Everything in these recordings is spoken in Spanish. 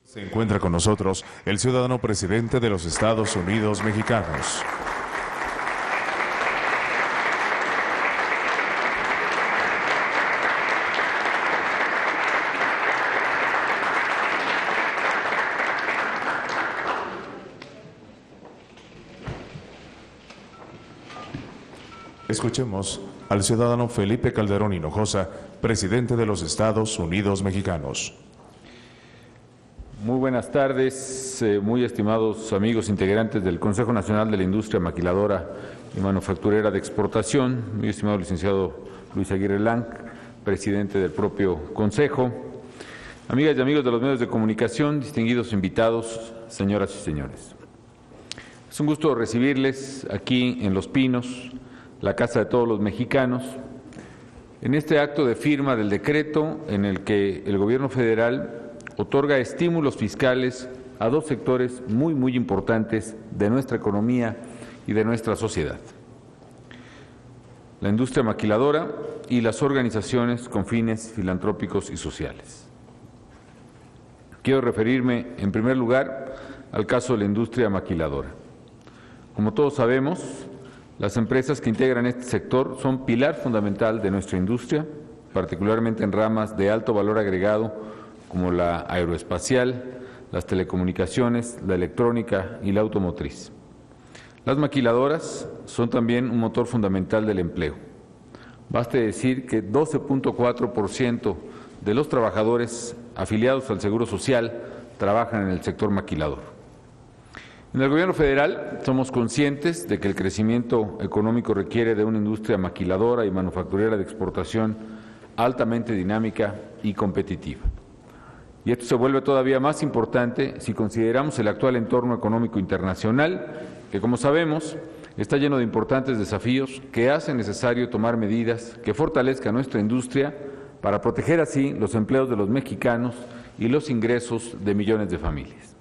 Se encuentra con nosotros el ciudadano presidente de los Estados Unidos mexicanos. Escuchemos al ciudadano Felipe Calderón Hinojosa, presidente de los Estados Unidos mexicanos. Muy buenas tardes, muy estimados amigos integrantes del Consejo Nacional de la Industria Maquiladora y Manufacturera de Exportación, muy estimado licenciado Luis Aguirre Lang, presidente del propio Consejo, amigas y amigos de los medios de comunicación, distinguidos invitados, señoras y señores. Es un gusto recibirles aquí en Los Pinos, la casa de todos los mexicanos, en este acto de firma del decreto en el que el Gobierno federal otorga estímulos fiscales a dos sectores muy importantes de nuestra economía y de nuestra sociedad: la industria maquiladora y las organizaciones con fines filantrópicos y sociales. Quiero referirme, en primer lugar, al caso de la industria maquiladora. Como todos sabemos, las empresas que integran este sector son pilar fundamental de nuestra industria, particularmente en ramas de alto valor agregado como la aeroespacial, las telecomunicaciones, la electrónica y la automotriz. Las maquiladoras son también un motor fundamental del empleo. Baste decir que 12.4% de los trabajadores afiliados al Seguro Social trabajan en el sector maquilador. En el Gobierno federal somos conscientes de que el crecimiento económico requiere de una industria maquiladora y manufacturera de exportación altamente dinámica y competitiva. Y esto se vuelve todavía más importante si consideramos el actual entorno económico internacional, que, como sabemos, está lleno de importantes desafíos que hacen necesario tomar medidas que fortalezcan nuestra industria para proteger así los empleos de los mexicanos y los ingresos de millones de familias.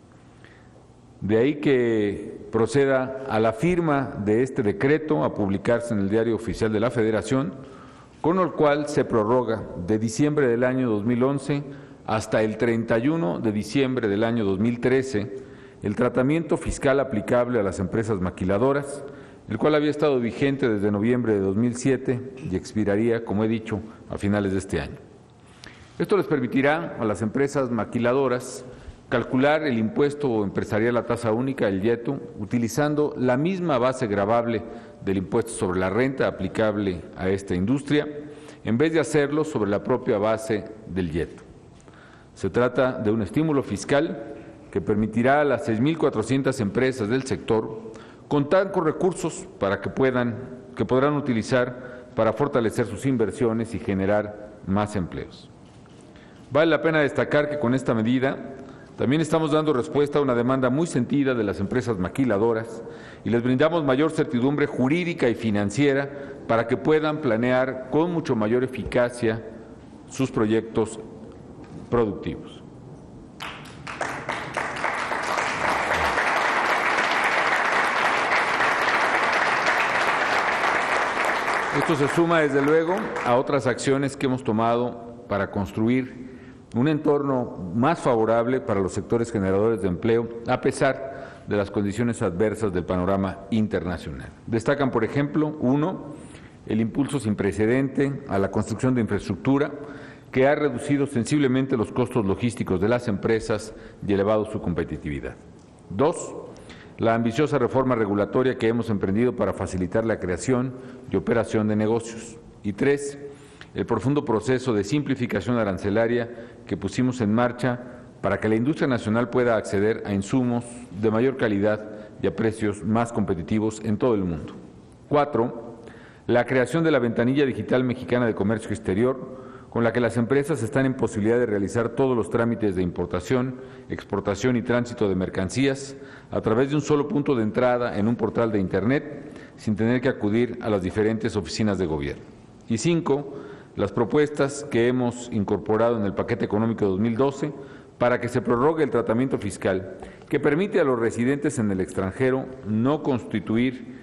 De ahí que proceda a la firma de este decreto a publicarse en el Diario Oficial de la Federación, con el cual se prorroga de diciembre del año 2011 hasta el 31 de diciembre del año 2013 el tratamiento fiscal aplicable a las empresas maquiladoras, el cual había estado vigente desde noviembre de 2007 y expiraría, como he dicho, a finales de este año. Esto les permitirá a las empresas maquiladoras calcular el impuesto empresarial a tasa única, el IETU, utilizando la misma base gravable del impuesto sobre la renta aplicable a esta industria, en vez de hacerlo sobre la propia base del IETU. Se trata de un estímulo fiscal que permitirá a las 6.400 empresas del sector contar con recursos que podrán utilizar para fortalecer sus inversiones y generar más empleos. Vale la pena destacar que con esta medida también estamos dando respuesta a una demanda muy sentida de las empresas maquiladoras y les brindamos mayor certidumbre jurídica y financiera para que puedan planear con mucho mayor eficacia sus proyectos productivos. Esto se suma, desde luego, a otras acciones que hemos tomado para construir un entorno más favorable para los sectores generadores de empleo, a pesar de las condiciones adversas del panorama internacional. Destacan, por ejemplo, 1, el impulso sin precedente a la construcción de infraestructura, que ha reducido sensiblemente los costos logísticos de las empresas y elevado su competitividad. 2, la ambiciosa reforma regulatoria que hemos emprendido para facilitar la creación y operación de negocios. Y 3, el profundo proceso de simplificación arancelaria que pusimos en marcha para que la industria nacional pueda acceder a insumos de mayor calidad y a precios más competitivos en todo el mundo. 4, la creación de la Ventanilla Digital Mexicana de Comercio Exterior, con la que las empresas están en posibilidad de realizar todos los trámites de importación, exportación y tránsito de mercancías a través de un solo punto de entrada en un portal de Internet, sin tener que acudir a las diferentes oficinas de gobierno. Y 5, las propuestas que hemos incorporado en el paquete económico de 2012 para que se prorrogue el tratamiento fiscal que permite a los residentes en el extranjero no constituir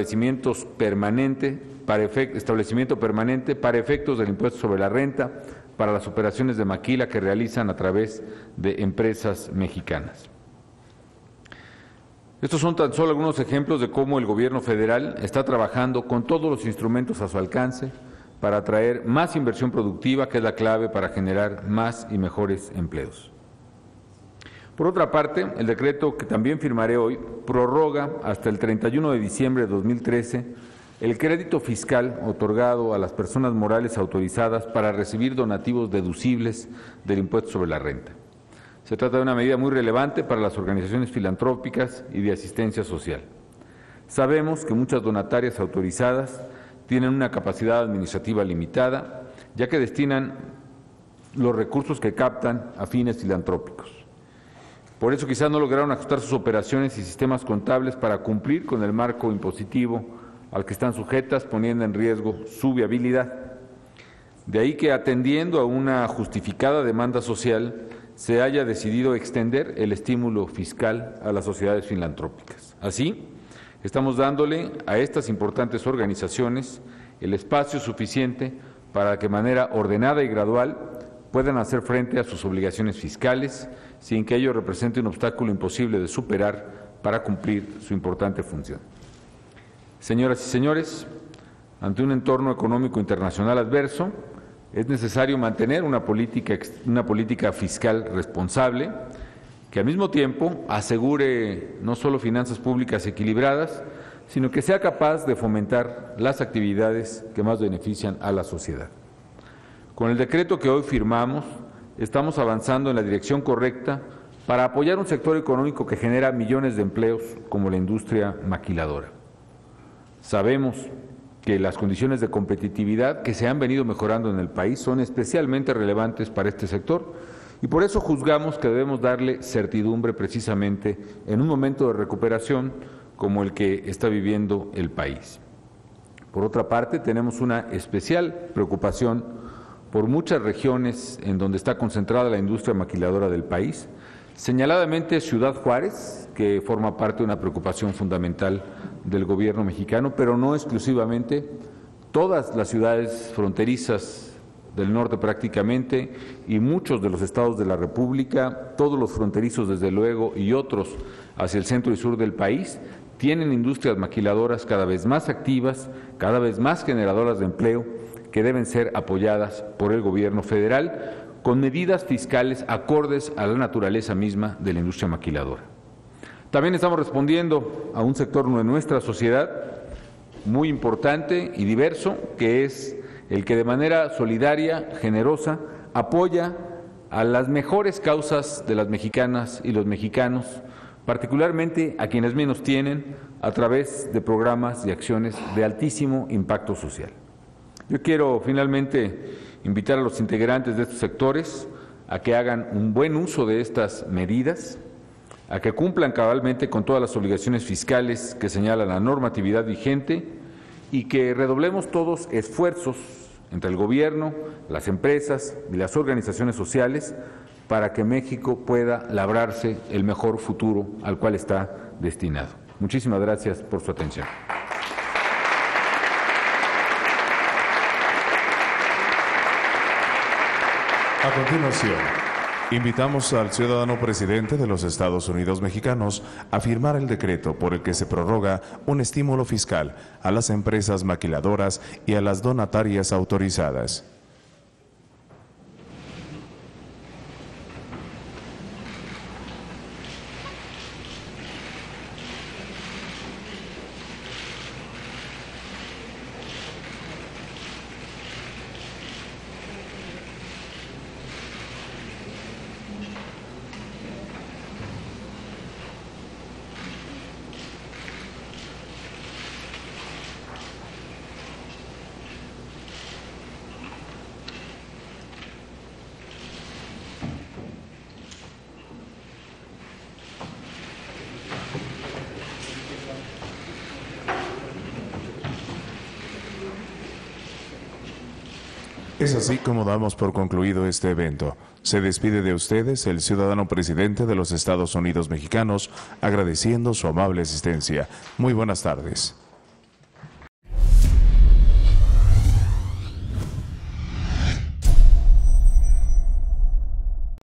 establecimiento permanente para efectos del impuesto sobre la renta para las operaciones de maquila que realizan a través de empresas mexicanas. Estos son tan solo algunos ejemplos de cómo el Gobierno federal está trabajando con todos los instrumentos a su alcance para atraer más inversión productiva, que es la clave para generar más y mejores empleos. Por otra parte, el decreto que también firmaré hoy prorroga hasta el 31 de diciembre de 2013 el crédito fiscal otorgado a las personas morales autorizadas para recibir donativos deducibles del impuesto sobre la renta. Se trata de una medida muy relevante para las organizaciones filantrópicas y de asistencia social. Sabemos que muchas donatarias autorizadas tienen una capacidad administrativa limitada, ya que destinan los recursos que captan a fines filantrópicos. Por eso quizás no lograron ajustar sus operaciones y sistemas contables para cumplir con el marco impositivo al que están sujetas, poniendo en riesgo su viabilidad. De ahí que, atendiendo a una justificada demanda social, se haya decidido extender el estímulo fiscal a las sociedades filantrópicas. Así, estamos dándole a estas importantes organizaciones el espacio suficiente para que de manera ordenada y gradual puedan hacer frente a sus obligaciones fiscales, sin que ello represente un obstáculo imposible de superar para cumplir su importante función. Señoras y señores, ante un entorno económico internacional adverso, es necesario mantener una política fiscal responsable que al mismo tiempo asegure no solo finanzas públicas equilibradas, sino que sea capaz de fomentar las actividades que más benefician a la sociedad. Con el decreto que hoy firmamos, estamos avanzando en la dirección correcta para apoyar un sector económico que genera millones de empleos como la industria maquiladora. Sabemos que las condiciones de competitividad que se han venido mejorando en el país son especialmente relevantes para este sector y por eso juzgamos que debemos darle certidumbre precisamente en un momento de recuperación como el que está viviendo el país. Por otra parte, tenemos una especial preocupación por muchas regiones en donde está concentrada la industria maquiladora del país, señaladamente Ciudad Juárez, que forma parte de una preocupación fundamental del gobierno mexicano, pero no exclusivamente, todas las ciudades fronterizas del norte prácticamente y muchos de los estados de la República, todos los fronterizos desde luego y otros hacia el centro y sur del país, tienen industrias maquiladoras cada vez más activas, cada vez más generadoras de empleo, que deben ser apoyadas por el gobierno federal con medidas fiscales acordes a la naturaleza misma de la industria maquiladora. También estamos respondiendo a un sector de nuestra sociedad muy importante y diverso, que es el que de manera solidaria, generosa, apoya a las mejores causas de las mexicanas y los mexicanos, particularmente a quienes menos tienen, a través de programas y acciones de altísimo impacto social. Yo quiero finalmente invitar a los integrantes de estos sectores a que hagan un buen uso de estas medidas, a que cumplan cabalmente con todas las obligaciones fiscales que señala la normatividad vigente y que redoblemos todos esfuerzos entre el gobierno, las empresas y las organizaciones sociales para que México pueda labrarse el mejor futuro al cual está destinado. Muchísimas gracias por su atención. A continuación, invitamos al ciudadano presidente de los Estados Unidos mexicanos a firmar el decreto por el que se prorroga un estímulo fiscal a las empresas maquiladoras y a las donatarias autorizadas. Es así como damos por concluido este evento. Se despide de ustedes el ciudadano presidente de los Estados Unidos mexicanos, agradeciendo su amable asistencia. Muy buenas tardes.